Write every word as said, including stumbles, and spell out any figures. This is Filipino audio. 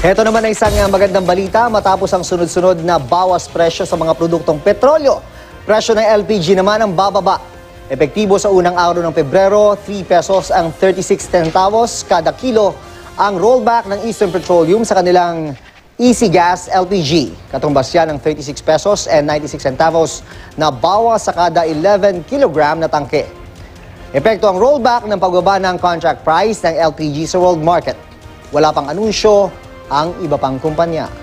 Ito naman ay isang magandang balita matapos ang sunod-sunod na bawas presyo sa mga produktong petrolyo. Presyo ng L P G naman ang bababa. Epektibo sa unang araw ng Pebrero, three pesos ang thirty-six centavos kada kilo ang rollback ng Eastern Petroleum sa kanilang Easy Gas L P G. Katumbas yan ng thirty-six pesos and ninety-six centavos na bawas sa kada eleven kilogram na tangke. Epekto ang rollback ng pagbaba ng contract price ng L P G sa world market. Wala pang anunsyo ang iba pang kumpanya.